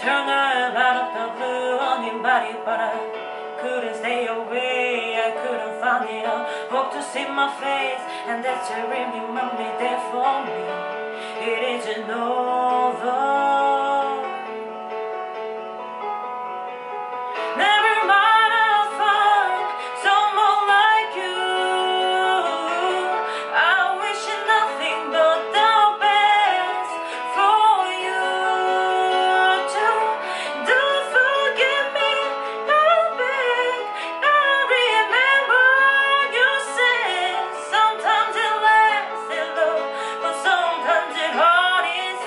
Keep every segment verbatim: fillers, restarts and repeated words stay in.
turned up out of the blue on anybody, but I couldn't stay away. I couldn't find it. I hope to see my face, and that's a really memory there for me. It isn't over. Never mind, I'll find someone like you. I wish you nothing but the best for you too. Don't forget me, I'll beg. I remember you said sometimes it lasts in love, but sometimes it hard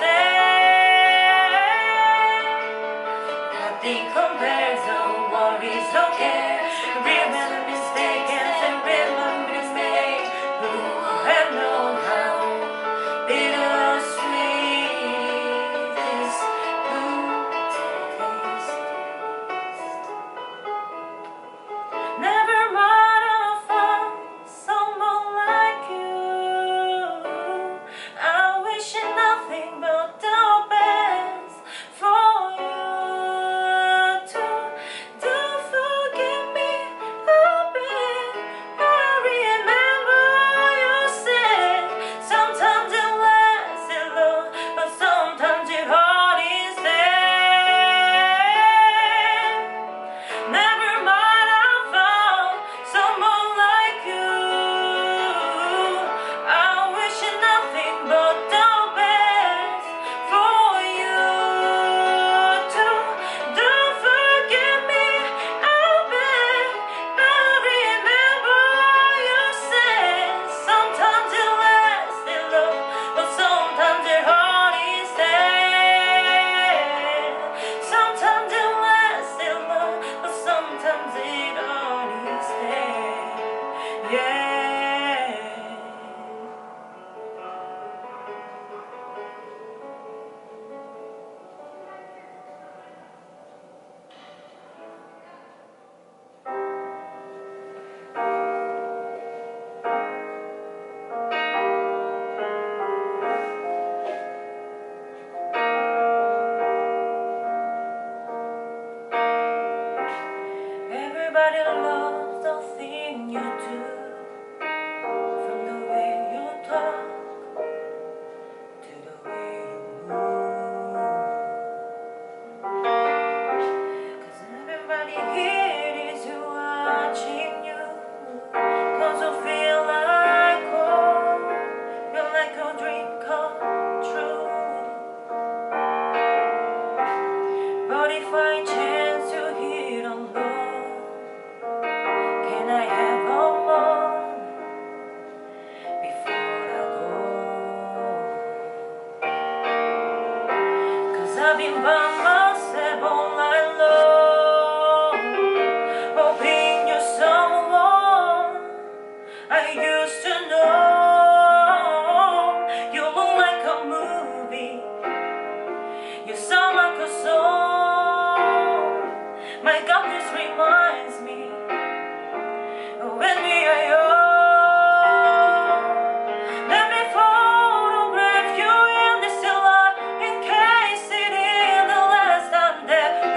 instead. Nothing compares to what is okay. Remember mistakes and remember mistakes. Who have known how bittersweet this good taste? Never mind, I'll find someone like you. I wish you nothing but the best for you. Everybody loves the thing you do, from the way you talk to the way you move. 'Cause everybody here is watching you, 'cause you feel like home. You're like a dream come true. But if I chance to hit on love, can I have a moment before I go? 'Cause I've been by myself all night long, hoping you're someone I used to know. You look like a movie, you sound like a song. My God, this reminds me when we are young. Let me photograph you in this light, in case it is the last time that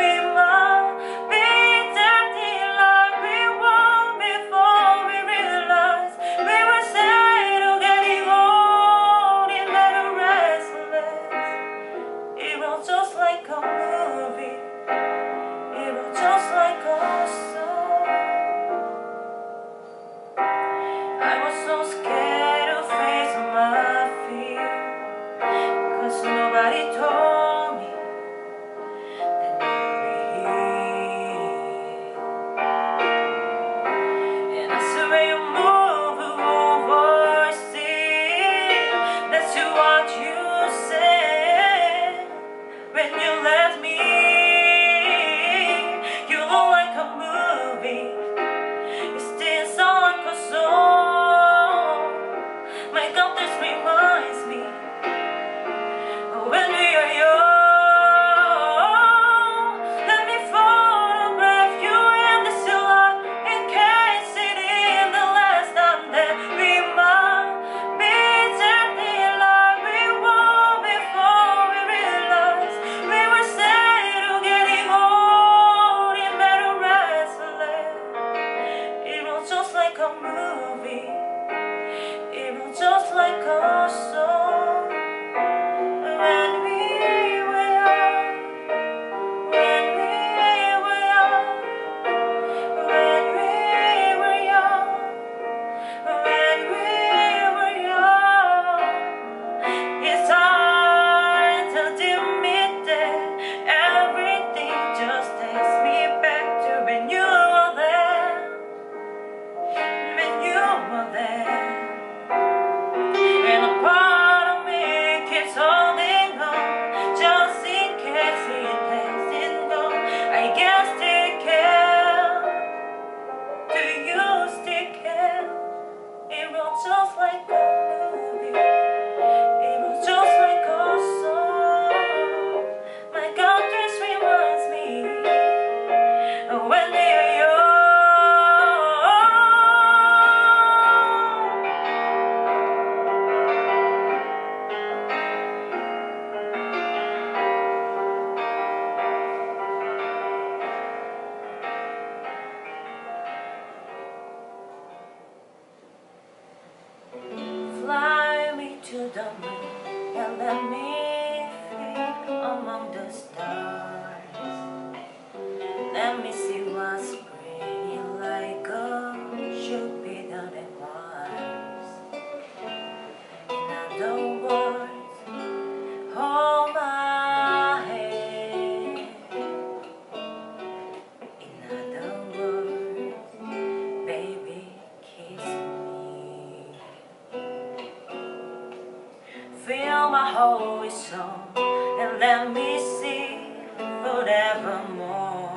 holy song and let me sing forevermore.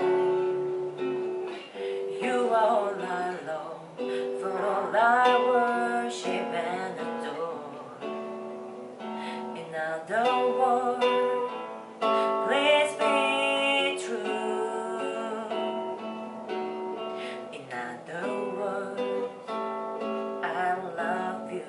You are all I love, for all I worship and adore. In other words, please be true. In other words, I love you.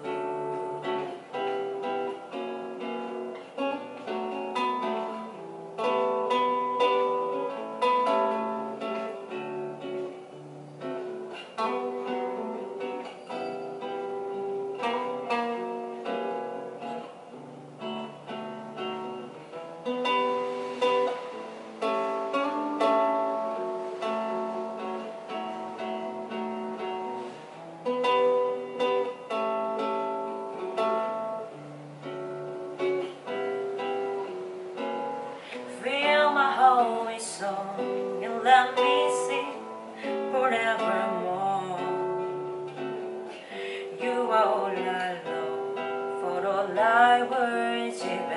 Feel my holy song and let me sing forevermore. You are all I love, for all I worship